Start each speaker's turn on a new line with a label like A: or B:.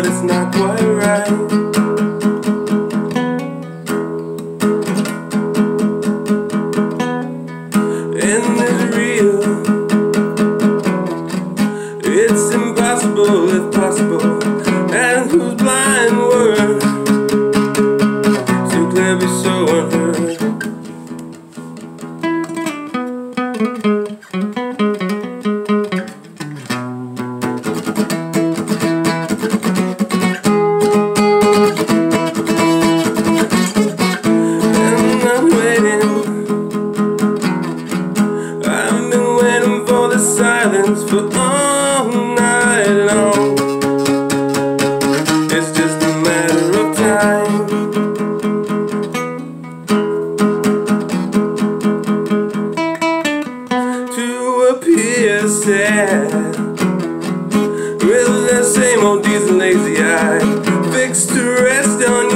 A: but it's not quite right. And it's real, it's impossible if possible. And whose blind word so clever, so unheard. And I'm waiting, I've been waiting for the silence for all night long. It's just a matter of time. To appear sad with the same old diesel lazy eye fixed to rest on